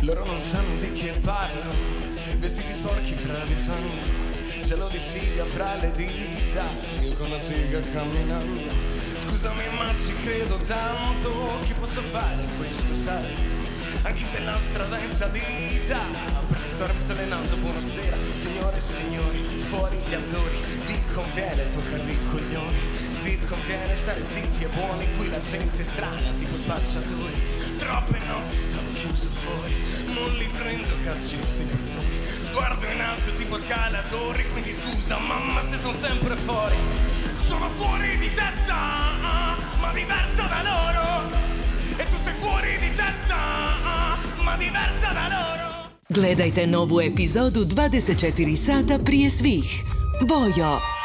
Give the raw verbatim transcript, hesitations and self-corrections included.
Loro non sanno di che parlo, vestiti sporchi fra di fango, cielo di siga fra le dita, io con la siga camminando. Scusami ma ci credo tanto che posso fare questo salto, anche se la strada è in salita. Per le storie mi sto allenando, buonasera signore e signori, fuori gli attori, vi conviene toccarvi i coglioni, vi conviene stare zitti e buoni, qui la gente è strana tipo spacciatori. Troppe notti stavo chiuso fuori, non li prendo calci sti portoni, sguardo in alto tipo scalatori, quindi scusa mamma se sono sempre fuori. Sono fuori di testa, ma diversa da loro, e tu sei fuori di testa, ma diversa da loro. Gledajte novu epizodu dvadeset četiri sata prije svih. Vojo.